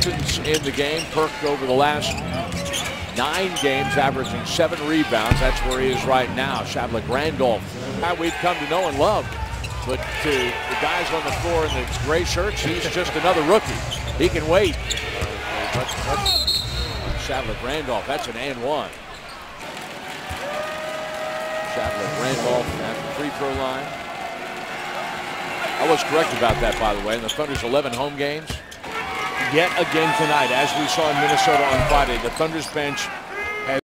possessions in the game. Perk over the last 9 games, averaging 7 rebounds. That's where he is right now. Shavlik Randolph, guy we've come to know and love. But to the guys on the floor in the gray shirts, he's just another rookie. He can wait. Shavlik Randolph, that's an and one. Shavlik Randolph at the free throw line. I was correct about that, by the way. In the Thunder's 11 home games. Yet again tonight, as we saw in Minnesota on Friday, the Thunder's bench